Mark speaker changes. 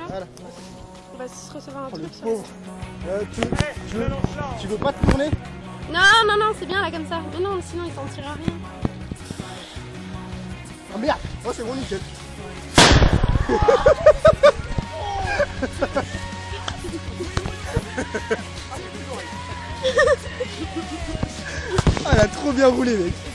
Speaker 1: Voilà.
Speaker 2: On va se recevoir un
Speaker 1: Oh, le
Speaker 2: truc.
Speaker 1: pauvre. Tu veux pas te tourner?
Speaker 2: Non, non, non, c'est bien là comme ça. Mais non, sinon il s'en tirera rien.
Speaker 1: Ah merde. Oh c'est bon, nickel. Ah, elle a trop bien roulé, mec.